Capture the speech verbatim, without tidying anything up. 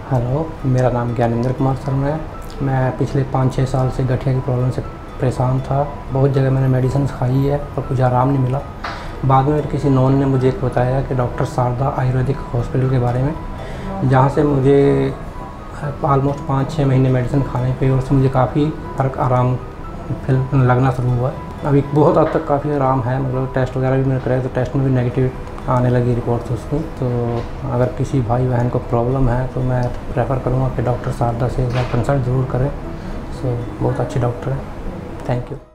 Hello, मेरा नाम ज्ञानेंद्र कुमार शर्मा है। मैं पिछले पाँच छः साल से गठिया की प्रॉब्लम से परेशान था। बहुत जगह मैंने मेडिसिन खाई है पर कुछ आराम नहीं मिला। बाद में किसी नॉन ने मुझे एक बताया कि डॉक्टर शारदा आयुर्वेदिक हॉस्पिटल के बारे में, जहाँ से मुझे ऑलमोस्ट पाँच छः महीने मेडिसिन खाने पे और से मुझे काफ़ी फ़र्क आराम फील लगना शुरू हुआ है। अभी बहुत हद तक काफ़ी आराम है। मतलब टेस्ट वगैरह भी मैंने कराया तो टेस्ट में भी नेगेटिव आने लगी रिपोर्ट्स उसकी। तो अगर किसी भाई बहन को प्रॉब्लम है तो मैं प्रेफर करूँगा कि डॉक्टर शारदा से एक बार कंसल्ट ज़रूर करें। सो बहुत अच्छे डॉक्टर हैं। Thank you.